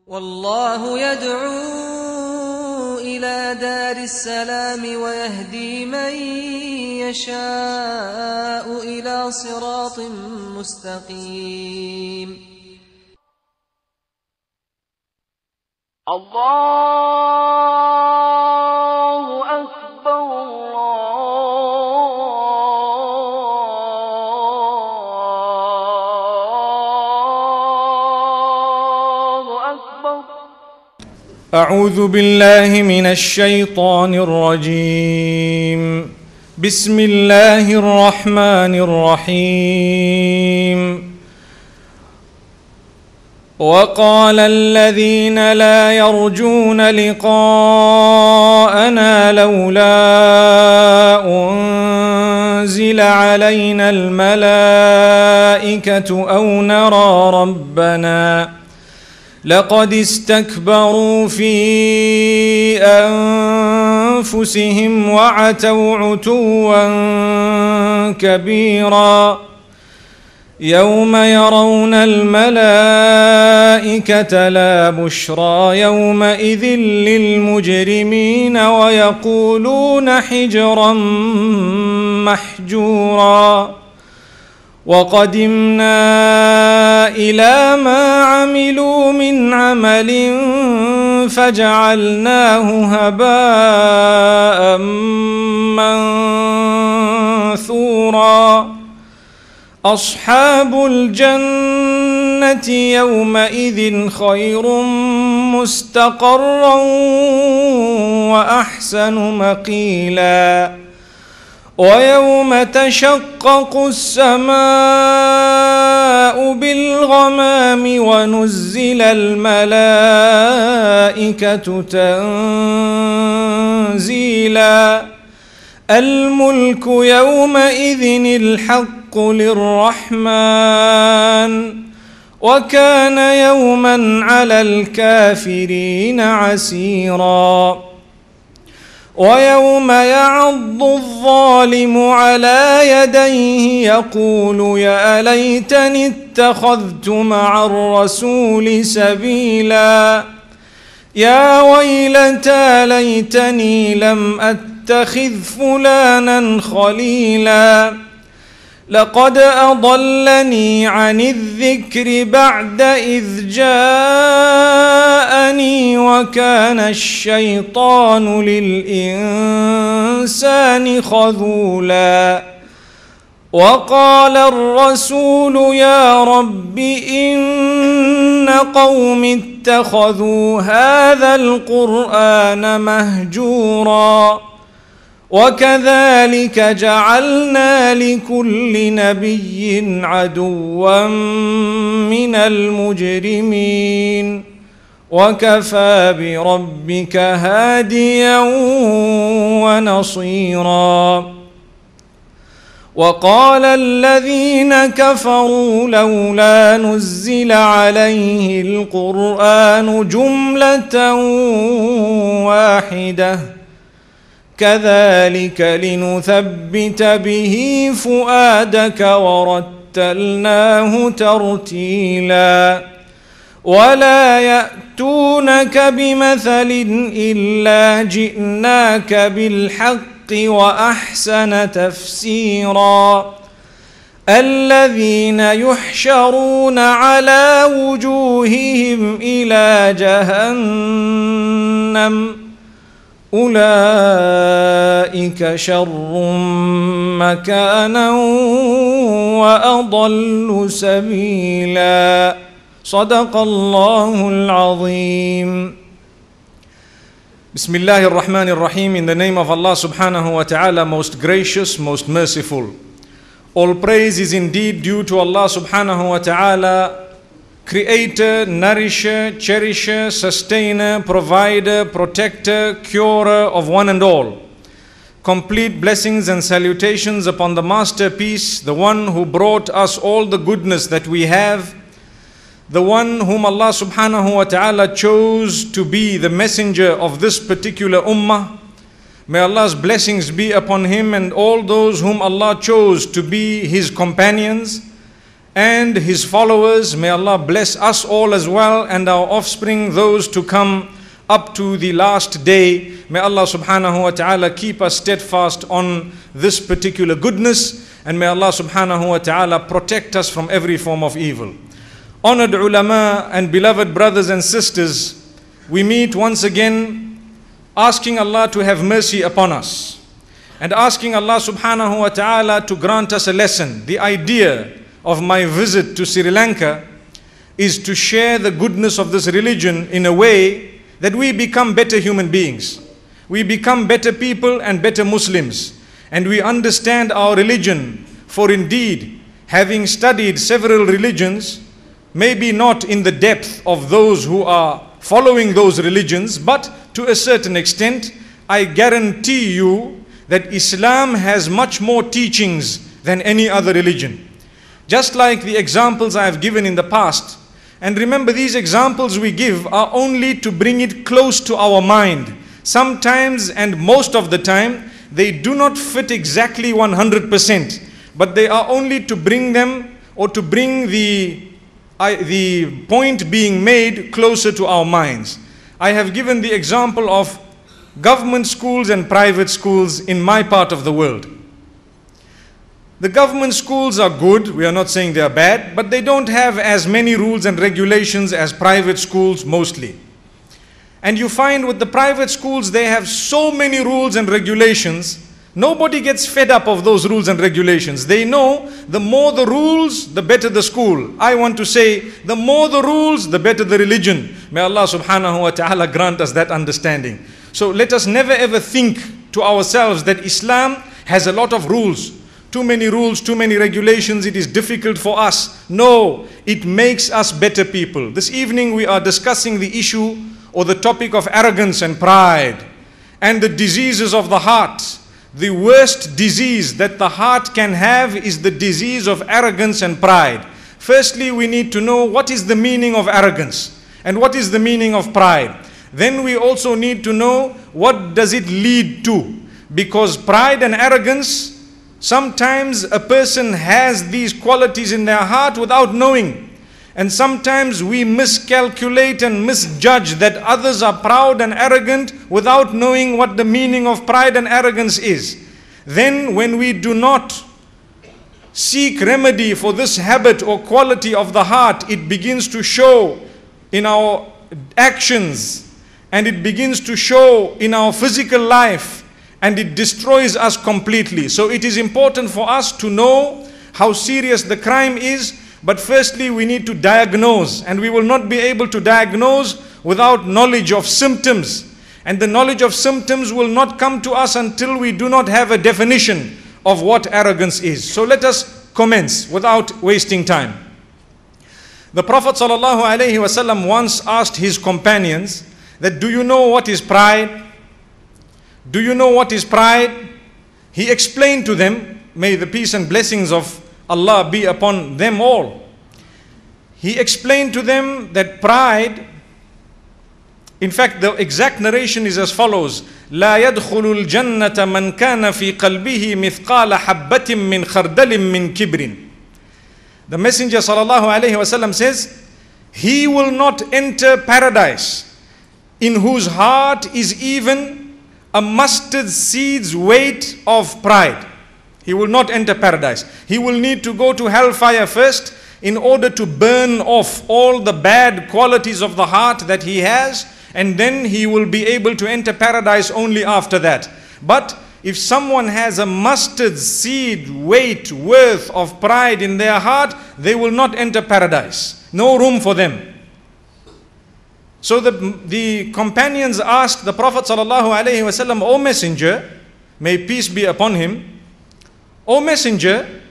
والله يدعو إلى دار السلام ويهدي من يشاء إلى صراط مستقيم. الله أكبر الله أكبر. أعوذ بالله من الشيطان الرجيم. بسم الله الرحمن الرحيم. وقال الذين لا يرجون لقاءنا لولا أنزل علينا الملائكة أو نرى ربنا لقد استكبروا في أنفسهم وعتوا عتوا كبيرا. يوم يرون الملائكة لا بشرى يومئذ للمجرمين ويقولون حجرا محجورا. وقدمنا إلى ما عملوا من عمل فجعلناه هباء منثورا. أصحاب الجنة يومئذ خير مستقرا وأحسن مقيلا. ويوم تشقق السماء بالغمام ونزل الملائكة تنزيلا. الملك يومئذ الحق للرحمن وكان يوما على الكافرين عسيرا. ويوم يعض الظالم على يديه يقول يا ليتني اتخذت مع الرسول سبيلا. يا ويلتى ليتني لم أتخذ فلانا خليلا. لقد أضلني عن الذكر بعد إذ جاءني وكان الشيطان للإنسان خذولا. وقال الرسول يا رب إن قوم اتخذوا هذا القرآن مهجورا. وكذلك جعلنا لكل نبي عدوا من المجرمين وكفى بربك هاديا ونصيرا. وقال الذين كفروا لولا نزل عليه القرآن جملة واحدة كذلك لنثبت به فؤادك ورتلناه ترتيلا. ولا يأتونك بمثل إلا جئناك بالحق وأحسن تفسيرا. الذين يحشرون على وجوههم إلى جهنم أولئك شر مكانا وأضل سبيلا. صدق الله العظيم. Bismillah ar-Rahman ar-Rahim. In the name of Allah subhanahu wa ta'ala, most gracious, most merciful. All praise is indeed due to Allah subhanahu wa ta'ala, Creator, Nourisher, Cherisher, Sustainer, Provider, Protector, Curer of one and all. Complete blessings and salutations upon the Masterpiece, the one who brought us all the goodness that we have, the one whom Allah subhanahu wa ta'ala chose to be the messenger of this particular ummah. May Allah's blessings be upon him and all those whom Allah chose to be his companions. and his followers. May Allah bless us all as well and our offspring, those to come up to the last day. May Allah subhanahu wa ta'ala keep us steadfast on this particular goodness, and may Allah subhanahu wa ta'ala protect us from every form of evil. Honored ulama and beloved brothers and sisters, we meet once again asking Allah to have mercy upon us and asking Allah subhanahu wa ta'ala to grant us a lesson. The idea of my visit to Sri Lanka is to share the goodness of this religion in a way that we become better human beings. We become better people and better Muslims, and we understand our religion. For indeed, having studied several religions, maybe not in the depth of those who are following those religions, but to a certain extent, I guarantee you that Islam has much more teachings than any other religion. Just like the examples I have given in the past, and remember, these examples we give are only to bring it close to our mind. Sometimes, and most of the time, they do not fit exactly 100%, but they are only to bring them, or to bring the point being made closer to our minds. I have given the example of government schools and private schools in my part of the world. The government schools are good, we are not saying they are bad, but they don't have as many rules and regulations as private schools mostly. And you find with the private schools, they have so many rules and regulations, nobody gets fed up of those rules and regulations. They know the more the rules, the better the school. I want to say, the more the rules, the better the religion. May Allah subhanahu wa ta'ala grant us that understanding. So let us never ever think to ourselves that Islam has a lot of rules. Too many rules, too many regulations, it is difficult for us. No, it makes us better people. This evening we are discussing the issue or the topic of arrogance and pride and the diseases of the heart. The worst disease that the heart can have is the disease of arrogance and pride. Firstly, we need to know what is the meaning of arrogance and what is the meaning of pride. Then we also need to know what does it lead to, because pride and arrogance, sometimes a person has these qualities in their heart without knowing. And sometimes we miscalculate and misjudge that others are proud and arrogant without knowing what the meaning of pride and arrogance is. Then when we do not seek remedy for this habit or quality of the heart, it begins to show in our actions, and it begins to show in our physical life, and it destroys us completely. So it is important for us to know how serious the crime is, but firstly we need to diagnose, and we will not be able to diagnose without knowledge of symptoms. And the knowledge of symptoms will not come to us until we do not have a definition of what arrogance is. So let us commence without wasting time. The Prophet ﷺ once asked his companions that, do you know what is pride? Do you know what is pride? He explained to them, may the peace and blessings of Allah be upon them all. He explained to them that pride, in fact the exact narration is as follows: لا يدخل الجنة من كان في قلبه مثقال حبة من خردل من كبر. The Messenger ﷺ says, he will not enter paradise in whose heart is even a mustard seed's weight of pride. He will not enter paradise. He will need to go to hellfire first in order to burn off all the bad qualities of the heart that he has, and then he will be able to enter paradise only after that. But if someone has a mustard seed weight worth of pride in their heart, they will not enter paradise. No room for them. So the companions asked the Prophet ﷺ, O Messenger, may peace be upon him, O Messenger,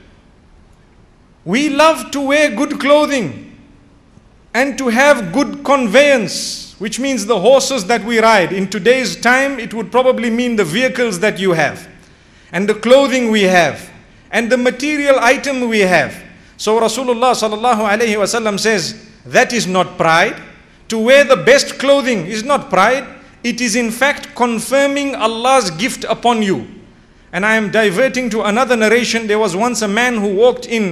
we love to wear good clothing and to have good conveyance, which means the horses that we ride. In today's time, it would probably mean the vehicles that you have, and the clothing we have, and the material item we have. So Rasulullah ﷺ says, that is not pride. To wear the best clothing is not pride. It is in fact confirming Allah's gift upon you. And I am diverting to another narration. There was once a man who walked in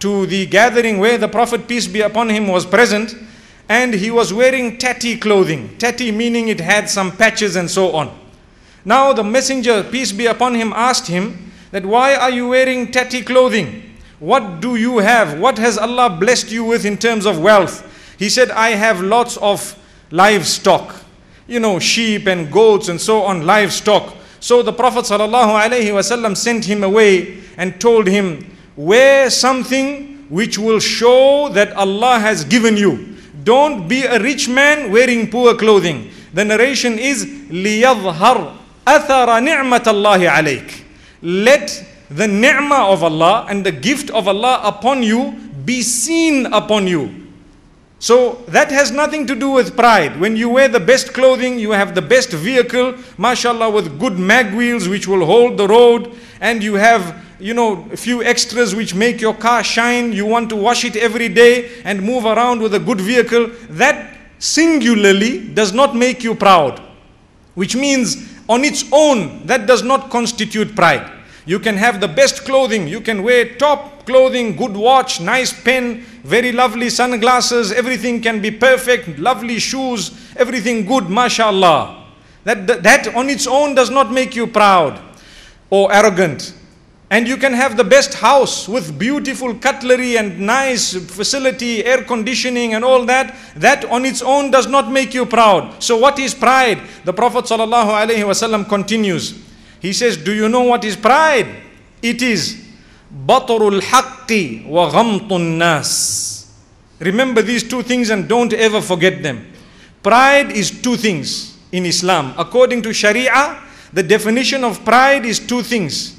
to the gathering where the Prophet, peace be upon him, was present, and he was wearing tatty clothing. Tatty meaning it had some patches and so on. Now the messenger, peace be upon him, asked him that, why are you wearing tatty clothing? What do you have? What has Allah blessed you with in terms of wealth? He said, I have lots of livestock. You know, sheep and goats and so on, livestock. So the Prophet ﷺ sent him away and told him, wear something which will show that Allah has given you. Don't be a rich man wearing poor clothing. The narration is, لِيَظْهَرْ أَثَرَ نِعْمَةَ اللَّهِ عَلَيْكَ. Let the ni'mah of Allah and the gift of Allah upon you be seen upon you. So that has nothing to do with pride. When you wear the best clothing, you have the best vehicle, mashallah, with good mag wheels which will hold the road, and you have, you know, a few extras which make your car shine. You want to wash it every day and move around with a good vehicle. That singularly does not make you proud, which means on its own that does not constitute pride. You can have the best clothing, you can wear top clothing, good watch, nice pen, very lovely sunglasses, everything can be perfect, lovely shoes, everything good, mashallah. That on its own does not make you proud or arrogant. And you can have the best house with beautiful cutlery and nice facility, air conditioning and all that. That on its own does not make you proud. So what is pride? The Prophet ﷺ continues. He says, do you know what is pride? It is batarul haqqi wa ghamtun nas. Remember these two things and don't ever forget them. Pride is two things in Islam. According to Sharia, the definition of pride is two things.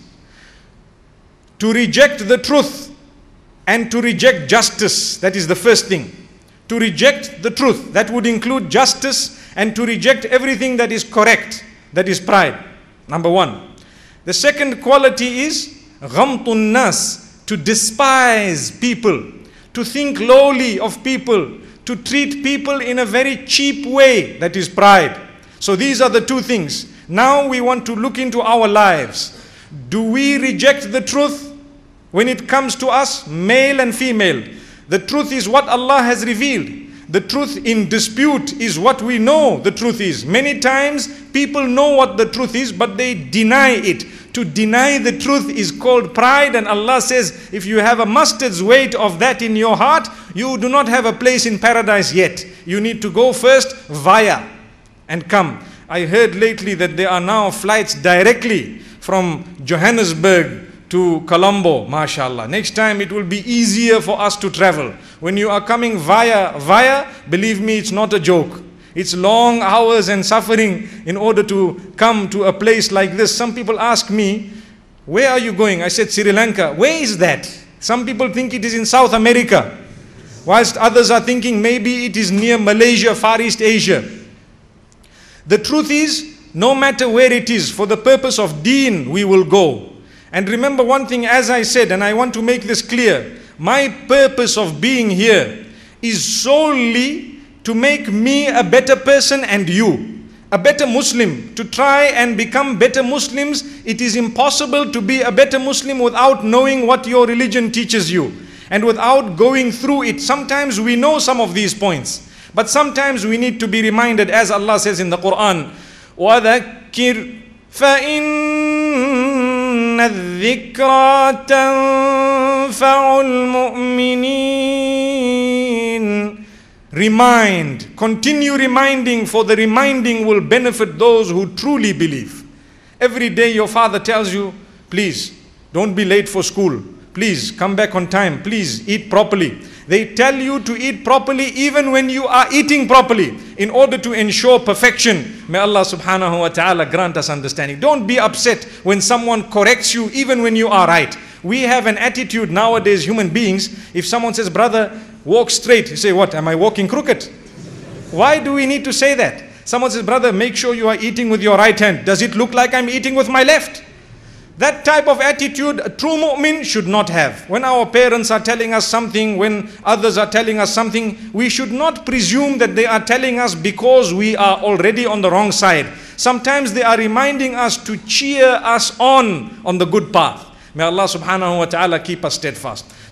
To reject the truth and to reject justice. That is the first thing. To reject the truth, that would include justice, and to reject everything that is correct. That is pride. Number one. The second quality is ghamtun nas, to despise people, to think lowly of people, to treat people in a very cheap way. That is pride. So these are the two things. Now we want to look into our lives. Do we reject the truth when it comes to us, male and female? The truth is what Allah has revealed. The truth in dispute is what we know the truth is. Many times people know what the truth is, but they deny it. To deny the truth is called pride, and Allah says, if you have a mustard's weight of that in your heart, you do not have a place in paradise yet. You need to go first via and come. I heard lately that there are now flights directly from Johannesburg to Colombo, mashallah. Next time it will be easier for us to travel. When you are coming via, believe me, it's not a joke. It's long hours and suffering in order to come to a place like this. Some people ask me, where are you going? I said, Sri Lanka. Where is that? Some people think it is in South America, whilst others are thinking maybe it is near Malaysia, Far East Asia. The truth is, no matter where it is, for the purpose of deen, we will go. And remember one thing, as I said, and I want to make this clear, my purpose of being here is solely to make me a better person and you, a better Muslim, to try and become better Muslims. It is impossible to be a better Muslim without knowing what your religion teaches you and without going through it. Sometimes we know some of these points, but sometimes we need to be reminded, as Allah says in the Quran, وَذَكِّرْ فَإِنَّ الذِّكْرَى تَنْفَعُ الْمُؤْمِنِينَ. Remind, continue reminding, for the reminding will benefit those who truly believe. Every day your father tells you, please, don't be late for school. Please, come back on time. Please, eat properly. They tell you to eat properly even when you are eating properly, in order to ensure perfection. May Allah subhanahu wa ta'ala grant us understanding. Don't be upset when someone corrects you even when you are right. We have an attitude nowadays, human beings, if someone says, brother, walk straight, you say, what, am I walking crooked? Why do we need to say that? Someone says, brother, make sure you are eating with your right hand. Does it look like I'm eating with my left? That type of attitude a true mu'min should not have. When our parents are telling us something, when others are telling us something, we should not presume that they are telling us because we are already on the wrong side. Sometimes they are reminding us to cheer us on the good path. May Allah subhanahu wa ta'ala keep us steadfast.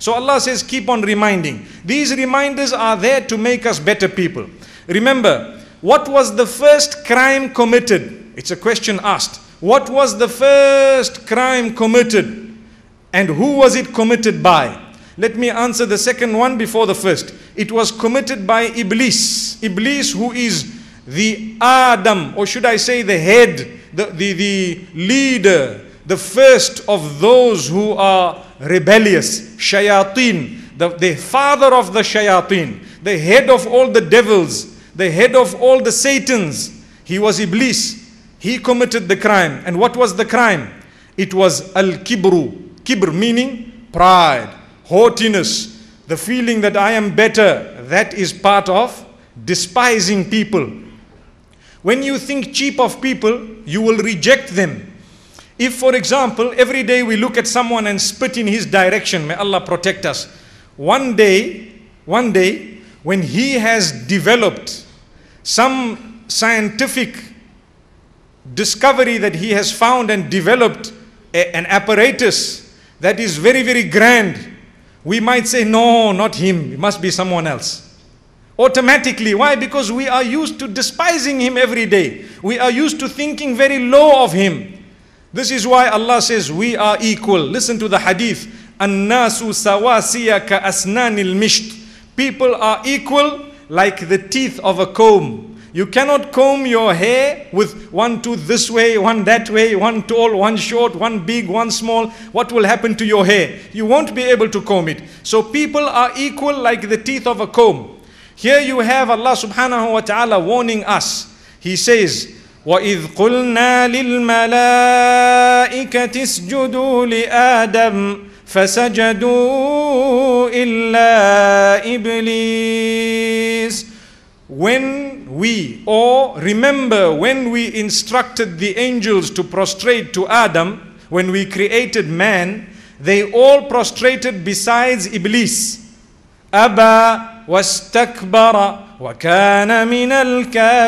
So Allah says, keep on reminding. These reminders are there to make us better people. Remember, what was the first crime committed? It's a question asked. What was the first crime committed? And who was it committed by? Let me answer the second one before the first. It was committed by Iblis. Iblis, who is the Adam, or should I say the head, the leader, the first of those who are rebellious, shayateen, the father of the shayateen, the head of all the devils, the head of all the satans. He was Iblis. He committed the crime. And what was the crime? It was al-kibru. Kibr meaning pride, haughtiness, the feeling that I am better. That is part of despising people. When you think cheap of people, you will reject them. If, for example, every day we look at someone and spit in his direction, may Allah protect us. One day, when he has developed some scientific discovery that he has found and developed an apparatus that is very, very grand, we might say, no, not him, it must be someone else. Automatically. Why? Because we are used to despising him every day. We are used to thinking very low of him. This is why Allah says we are equal. Listen to the hadith. An-nasu sawasiya ka asnanil misht. People are equal like the teeth of a comb. You cannot comb your hair with one tooth this way, one that way, one tall, one short, one big, one small. What will happen to your hair? You won't be able to comb it. So people are equal like the teeth of a comb. Here you have Allah subhanahu wa ta'ala warning us. He says, وَإِذْ قُلْنَا لِلْمَلَائِكَةِ اسْجُدُوا لِآدَمَ فَسَجَدُوا إِلَّا إِبْلِيسَ. Remember when we instructed the angels to prostrate to Adam, when we created man, they all prostrated besides Iblis. Aba wastakbara wa kana minal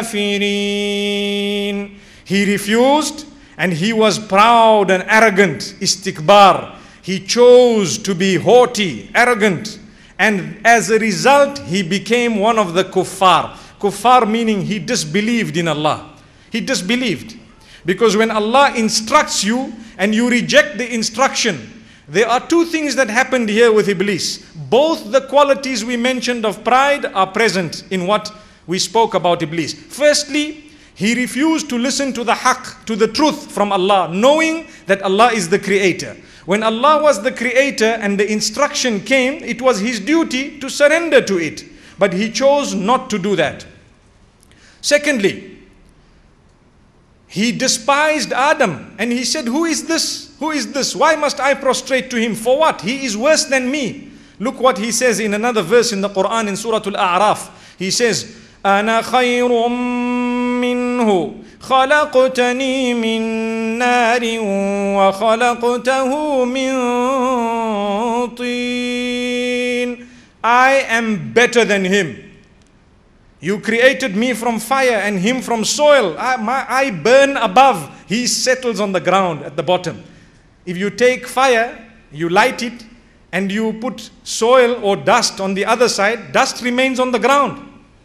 kafirin. He refused and he was proud and arrogant. Istikbar. He chose to be haughty, arrogant. And as a result, he became one of the kuffar. Kuffar meaning he disbelieved in Allah. He disbelieved. Because when Allah instructs you and you reject the instruction, there are two things that happened here with Iblis. Both the qualities we mentioned of pride are present in what we spoke about Iblis. Firstly, he refused to listen to the haqq, to the truth from Allah, knowing that Allah is the creator. When Allah was the creator and the instruction came, it was his duty to surrender to it. But he chose not to do that. Secondly, he despised Adam and he said, who is this? Who is this? Why must I prostrate to him? For what? He is worse than me. Look what he says in another verse in the Quran in Surah Al-A'raf. He says, أَنَا خَيْرٌ مِّنْهُ خَلَقْتَنِي مِن نَارٍ وَخَلَقْتَهُ مِن طِينٍ. I am better than him. You created me from fire and him from soil. I burn above. He settles on the ground at the bottom. If you take fire, you light it, and you put soil or dust on the other side, dust remains on the ground.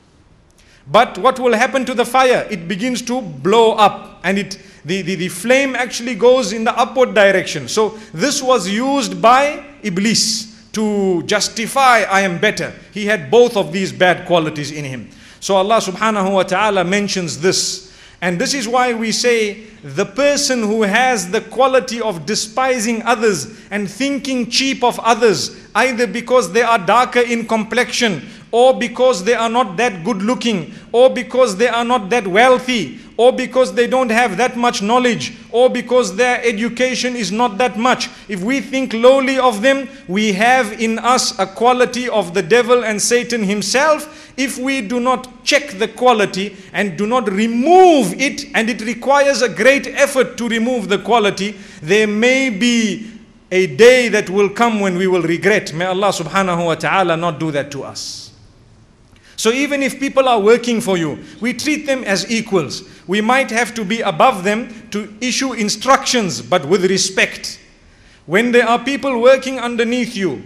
But what will happen to the fire? It begins to blow up, and the flame actually goes in the upward direction. So this was used by Iblis to justify I am better. He had both of these bad qualities in him. So Allah subhanahu wa ta'ala mentions this. And this is why we say the person who has the quality of despising others and thinking cheap of others, either because they are darker in complexion, or because they are not that good looking, or because they are not that wealthy, or because they don't have that much knowledge, or because their education is not that much. If we think lowly of them, we have in us a quality of the devil and Satan himself. If we do not check the quality and do not remove it, and it requires a great effort to remove the quality, there may be a day that will come when we will regret. May Allah subhanahu wa ta'ala not do that to us. So even if people are working for you, we treat them as equals. We might have to be above them to issue instructions, but with respect. When there are people working underneath you,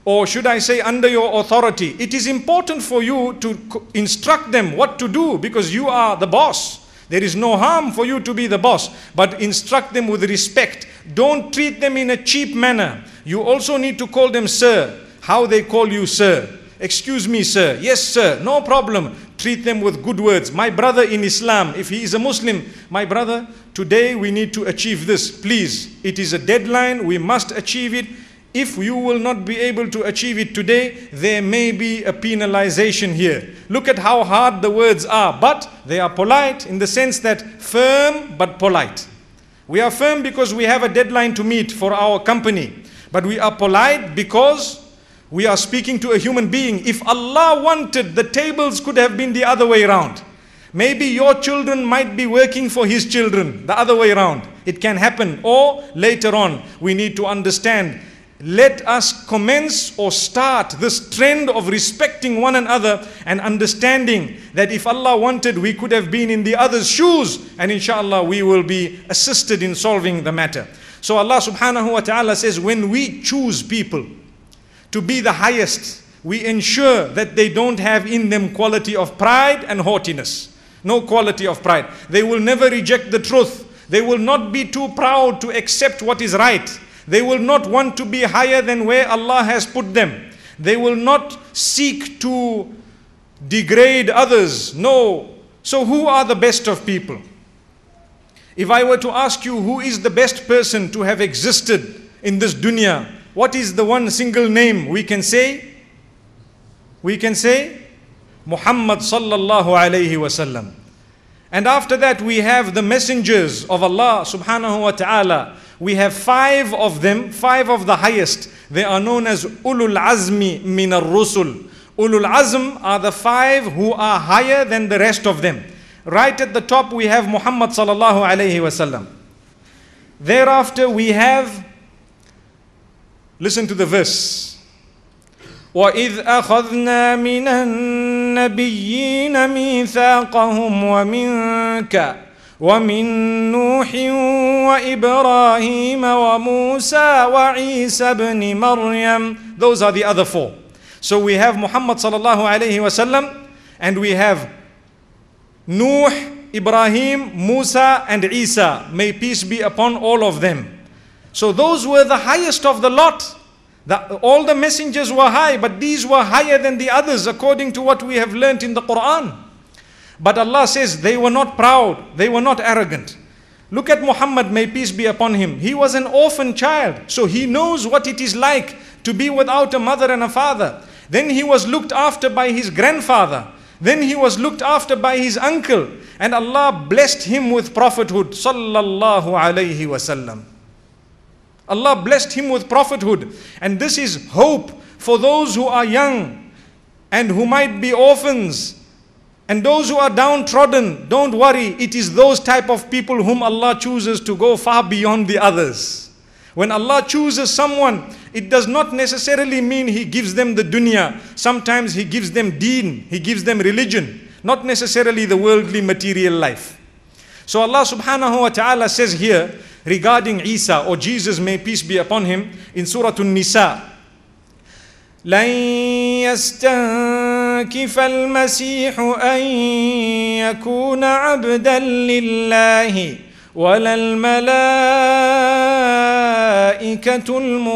or should I say under your authority, it is important for you to instruct them what to do, because you are the boss. There is no harm for you to be the boss, but instruct them with respect. Don't treat them in a cheap manner. You also need to call them sir. How they call you sir. Excuse me sir. Yes sir. No problem. Treat them with good words. My brother in Islam, if he is a Muslim, my brother, today we need to achieve this. Please, it is a deadline. We must achieve it. If you will not be able to achieve it today, there may be a penalization here. Look at how hard the words are, but they are polite in the sense that firm but polite. We are firm because we have a deadline to meet for our company, but we are polite because we are speaking to a human being. If Allah wanted, the tables could have been the other way around. Maybe your children might be working for his children, the other way around. It can happen. Or later on, we need to understand, let us commence or start this trend of respecting one another and understanding that if Allah wanted, we could have been in the other's shoes, and inshallah we will be assisted in solving the matter. So Allah subhanahu wa ta'ala says, when we choose people to be the highest, we ensure that they don't have in them quality of pride and haughtiness. No quality of pride. They will never reject the truth. They will not be too proud to accept what is right. They will not want to be higher than where Allah has put them. They will not seek to degrade others. No. So who are the best of people? If I were to ask you who is the best person to have existed in this dunya, what is the one single name we can say? We can say Muhammad sallallahu alayhi wasallam. And after that we have the messengers of Allah subhanahu wa ta'ala. We have 5 of them, 5 of the highest. They are known as Ulul Azmi min ar-Rusul. Ulul Azm are the 5 who are higher than the rest of them. Right at the top we have Muhammad sallallahu alayhi wasallam. Thereafter we have, listen to the verse. وَإِذْ أَخَذْنَا مِنَ النَّبِيِّينَ مِيثَاقَهُمْ وَمِنْكَ وَمِنْ نُوحٍ وَإِبْرَاهِيمَ وَمُوسَى وَعِيسَى بْنِ مَرْيَمَ. Those are the other 4. So we have Muhammad sallallahu alayhi wasallam, and we have Nuh, Ibrahim, Musa and Isa. May peace be upon all of them. So those were the highest of the lot. All the messengers were high, but these were higher than the others according to what we have learnt in the Quran. But Allah says they were not proud, they were not arrogant. Look at Muhammad, may peace be upon him. He was an orphan child, so he knows what it is like to be without a mother and a father. Then he was looked after by his grandfather. Then he was looked after by his uncle. And Allah blessed him with prophethood. Sallallahu alayhi wasallam. Allah blessed him with prophethood. And this is hope for those who are young and who might be orphans. And those who are downtrodden, don't worry. It is those type of people whom Allah chooses to go far beyond the others. When Allah chooses someone, it does not necessarily mean He gives them the dunya. Sometimes He gives them deen, He gives them religion, not necessarily the worldly material life. So Allah subhanahu wa ta'ala says here regarding Isa, or Jesus, may peace be upon him, in Surah An-Nisa, لَن يَسْتَنْكِفَ الْمَسِيحُ أَن يَكُونَ عَبْدًا لِلَّهِ وَلَا الْمَلَائِكَةُ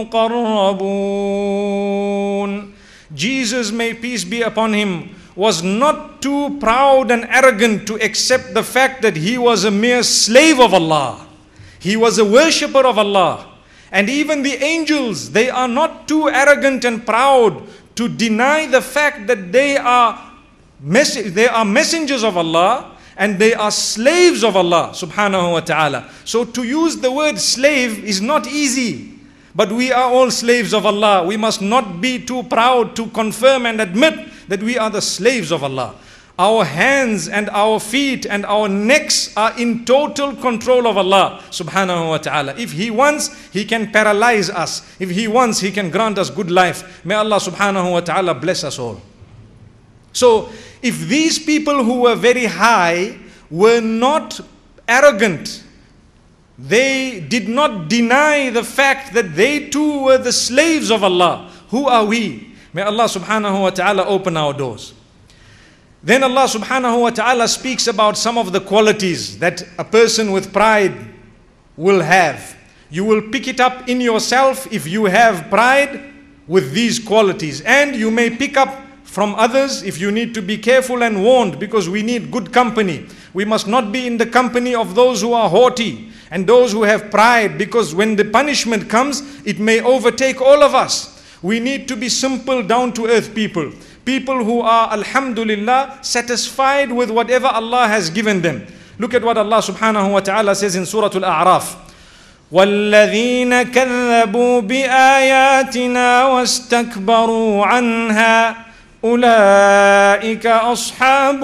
الْمُقَرَّبُونَ. Jesus, may peace be upon him, was not too proud and arrogant to accept the fact that he was a mere slave of Allah. He was a worshipper of Allah. And even the angels, they are not too arrogant and proud to deny the fact that they are messengers of Allah and they are slaves of Allah subhanahu wa ta'ala. So to use the word slave is not easy. But we are all slaves of Allah. We must not be too proud to confirm and admit that we are the slaves of Allah. Our hands and our feet and our necks are in total control of Allah subhanahu wa ta'ala. If He wants, He can paralyze us. If He wants, He can grant us good life. May Allah subhanahu wa ta'ala bless us all. So, if these people who were very high were not arrogant, they did not deny the fact that they too were the slaves of Allah. Who are we? May Allah subhanahu wa ta'ala open our doors. Then Allah subhanahu wa ta'ala speaks about some of the qualities that a person with pride will have. You will pick it up in yourself if you have pride with these qualities. And you may pick up from others if you need to be careful and warned, because we need good company. We must not be in the company of those who are haughty and those who have pride, because when the punishment comes, it may overtake all of us. We need to be simple, down to earth people. People who are, alhamdulillah, satisfied with whatever Allah has given them. Look at what Allah subhanahu wa ta'ala says in Surah Al-A'raf. وَالَّذِينَ كَذَّبُوا بِآيَاتِنَا وَاسْتَكْبَرُوا عَنْهَا أُولَئِكَ أَصْحَابُ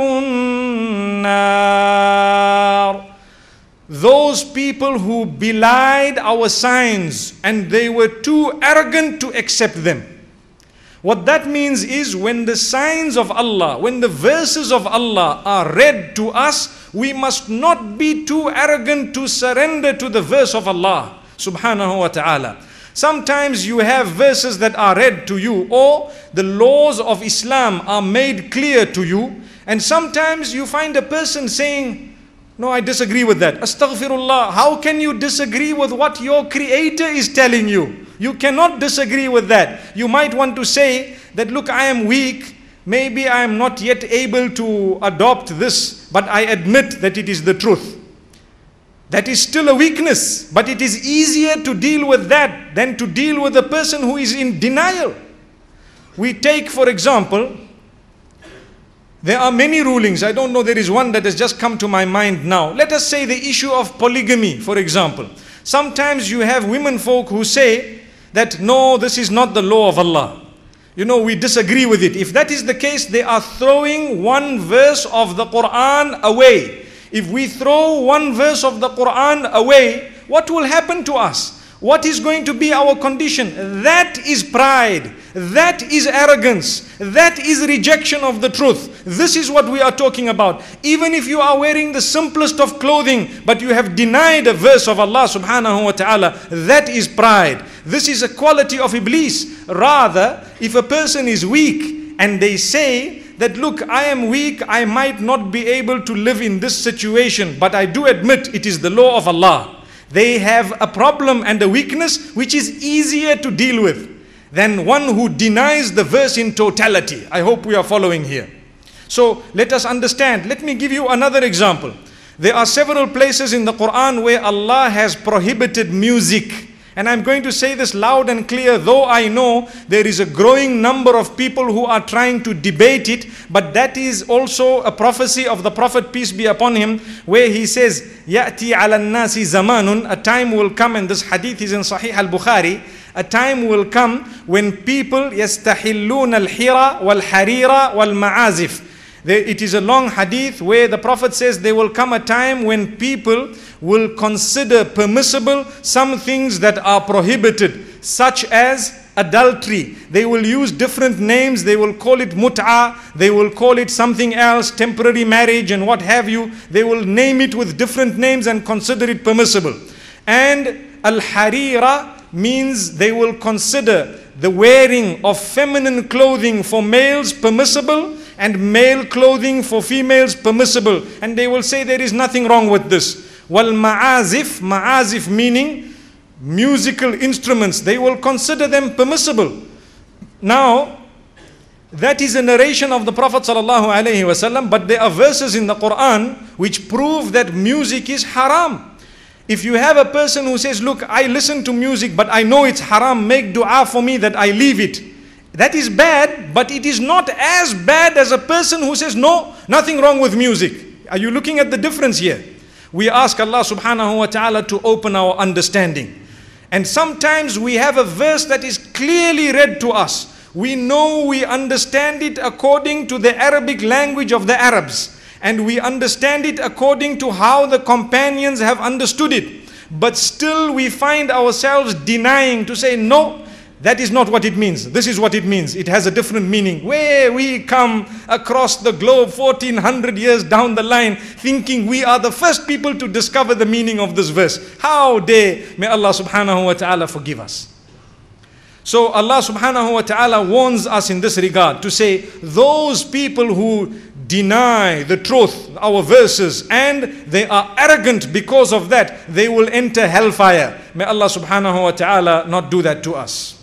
النَّارِ. Those people who belied our signs and they were too arrogant to accept them. What that means is, when the signs of Allah, when the verses of Allah are read to us, we must not be too arrogant to surrender to the verse of Allah subhanahu wa ta'ala. Sometimes you have verses that are read to you, or the laws of Islam are made clear to you, and sometimes you find a person saying, no, I disagree with that. Astaghfirullah. How can you disagree with what your Creator is telling you? You cannot disagree with that. You might want to say that, look, I am weak. Maybe I am not yet able to adopt this, but I admit that it is the truth. That is still a weakness, but it is easier to deal with that than to deal with a person who is in denial. We take, for example, there are many rulings. I don't know, there is one that has just come to my mind now. Let us say the issue of polygamy, for example. Sometimes you have women folk who say that, no, this is not the law of Allah. You know, we disagree with it. If that is the case, they are throwing one verse of the Quran away. If we throw one verse of the Quran away, what will happen to us? What is going to be our condition? That is pride. That is arrogance. That is rejection of the truth. This is what we are talking about. Even if you are wearing the simplest of clothing, but you have denied a verse of Allah subhanahu wa ta'ala, that is pride. This is a quality of Iblis. Rather, if a person is weak and they say that, look, I am weak, I might not be able to live in this situation, but I do admit it is the law of Allah. They have a problem and a weakness which is easier to deal with than one who denies the verse in totality. I hope we are following here. So let us understand. Let me give you another example. There are several places in the Quran where Allah has prohibited music. And I'm going to say this loud and clear, though I know there is a growing number of people who are trying to debate it, but that is also a prophecy of the Prophet, peace be upon him, where he says, يَأْتِي عَلَى النَّاسِ زَمَانٌ, a time will come, and this hadith is in Sahih al-Bukhari, a time will come when people يَسْتَحِلُّونَ الْحِرَى وَالْحَرِيرَ وَالْمَعَازِفِ. It is a long hadith where the Prophet says there will come a time when people will consider permissible some things that are prohibited, such as adultery. They will use different names. They will call it mut'a, they will call it something else, temporary marriage and what have you. They will name it with different names and consider it permissible. And al-harira means they will consider the wearing of feminine clothing for males permissible and male clothing for females permissible. And they will say there is nothing wrong with this. Wal ma'azif, ma'azif meaning musical instruments, they will consider them permissible. Now, that is a narration of the Prophet ﷺ, but there are verses in the Quran which prove that music is haram. If you have a person who says, look, I listen to music, but I know it's haram, make dua for me that I leave it. That is bad, but it is not as bad as a person who says, no, nothing wrong with music. Are you looking at the difference here? We ask Allah subhanahu wa ta'ala to open our understanding. And sometimes we have a verse that is clearly read to us. We know, we understand it according to the Arabic language of the Arabs. And we understand it according to how the companions have understood it. But still we find ourselves denying to say, no, that is not what it means. This is what it means. It has a different meaning. Where we come across the globe 1400 years down the line thinking we are the first people to discover the meaning of this verse. How dare, may Allah subhanahu wa ta'ala forgive us. So Allah subhanahu wa ta'ala warns us in this regard to say, those people who deny the truth, our verses, and they are arrogant because of that, they will enter hellfire. May Allah subhanahu wa ta'ala not do that to us.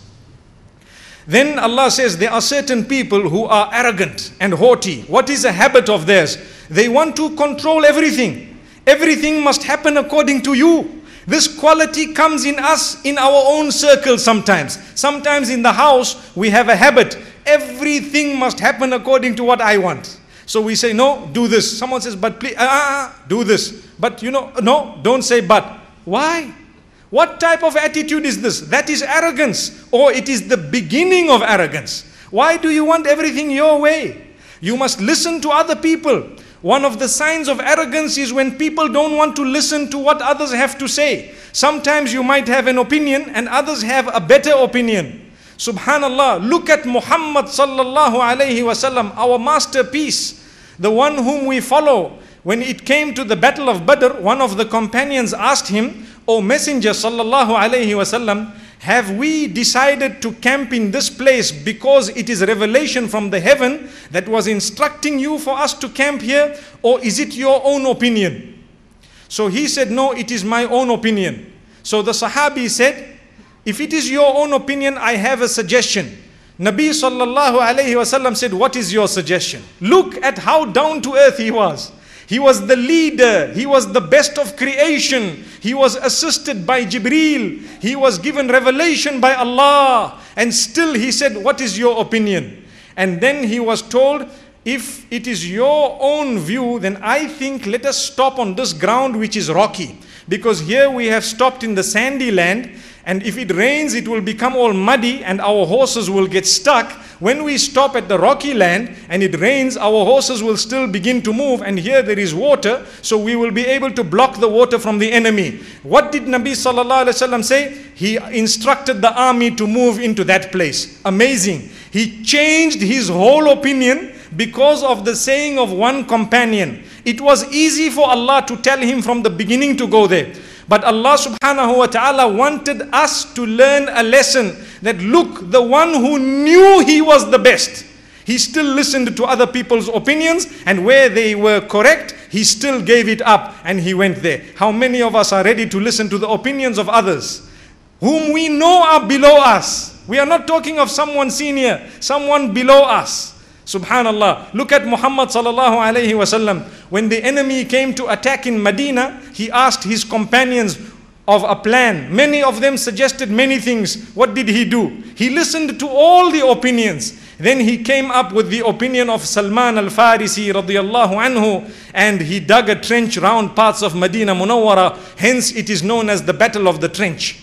Then Allah says there are certain people who are arrogant and haughty. What is a habit of theirs? They want to control everything. Everything must happen according to you. This quality comes in us in our own circle sometimes. Sometimes in the house we have a habit. Everything must happen according to what I want. So we say, no, do this. Someone says, but please, do this. But no, don't say but. Why? What type of attitude is this? That is arrogance, or it is the beginning of arrogance. Why do you want everything your way? You must listen to other people. One of the signs of arrogance is when people don't want to listen to what others have to say. Sometimes you might have an opinion and others have a better opinion. Subhanallah, look at Muhammad sallallahu alayhi wasallam, our masterpiece, the one whom we follow. When it came to the battle of Badr, one of the companions asked him, O Messenger sallallahu alayhi wasallam, have we decided to camp in this place because it is revelation from the heaven that was instructing you for us to camp here, or is it your own opinion? So he said, no, it is my own opinion. So the Sahabi said, if it is your own opinion, I have a suggestion. Nabi sallallahu alayhi wasallam said, what is your suggestion? Look at how down to earth he was. He was the leader. He was the best of creation. He was assisted by Jibreel. He was given revelation by Allah. And still he said, what is your opinion? And then he was told, if it is your own view, then I think let us stop on this ground which is rocky. Because here we have stopped in the sandy land. And if it rains, it will become all muddy and our horses will get stuck. When we stop at the rocky land and it rains, our horses will still begin to move, and here there is water, so we will be able to block the water from the enemy. What did Nabi sallallahu alaihi wasallam say? He instructed the army to move into that place. Amazing. He changed his whole opinion because of the saying of one companion. It was easy for Allah to tell him from the beginning to go there. But Allah subhanahu wa ta'ala wanted us to learn a lesson that look, the one who knew he was the best, he still listened to other people's opinions, and where they were correct, he still gave it up and he went there. How many of us are ready to listen to the opinions of others whom we know are below us? We are not talking of someone senior, someone below us. Subhanallah. Look at Muhammad sallallahu alayhi wasallam. When the enemy came to attack in Medina, he asked his companions of a plan. Many of them suggested many things. What did he do? He listened to all the opinions. Then he came up with the opinion of Salman al-Farisi radiyallahu anhu, and he dug a trench round parts of Medina Munawwara. Hence it is known as the Battle of the Trench.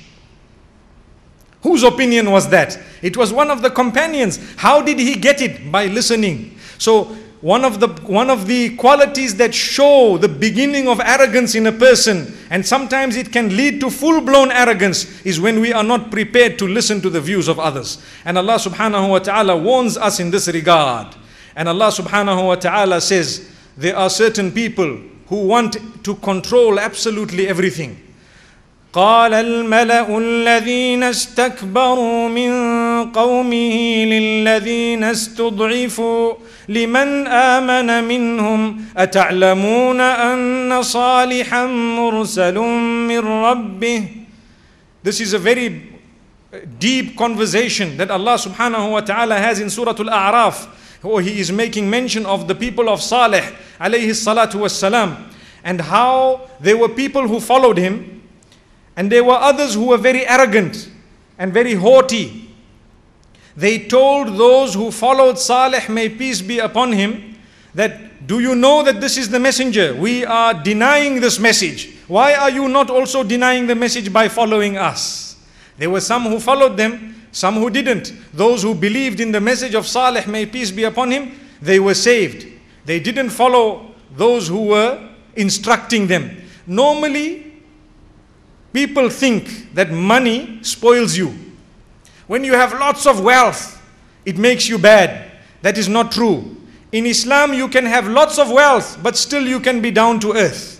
Whose opinion was that? It was one of the companions. How did he get it? By listening. So one of the qualities that show the beginning of arrogance in a person, and sometimes it can lead to full-blown arrogance, is when we are not prepared to listen to the views of others. And Allah subhanahu wa ta'ala warns us in this regard. And Allah subhanahu wa ta'ala says, there are certain people who want to control absolutely everything. قال الملأ الذين استكبروا من قومه للذين استضعفوا لمن آمن منهم أتعلمون أن صالحا مرسل من ربه. This is a very deep conversation that Allah subhanahu wa ta'ala has in Surah Al-A'raf, where He is making mention of the people of Salih alayhi salatu wassalam, and how there were people who followed him, and there were others who were very arrogant and very haughty. They told those who followed Salih, may peace be upon him, that do you know that this is the messenger? We are denying this message. Why are you not also denying the message by following us? There were some who followed them, some who didn't. Those who believed in the message of Salih, may peace be upon him, they were saved. They didn't follow those who were instructing them. Normally, people think that money spoils you. When you have lots of wealth, it makes you bad. That is not true. In Islam, you can have lots of wealth, but still you can be down to earth.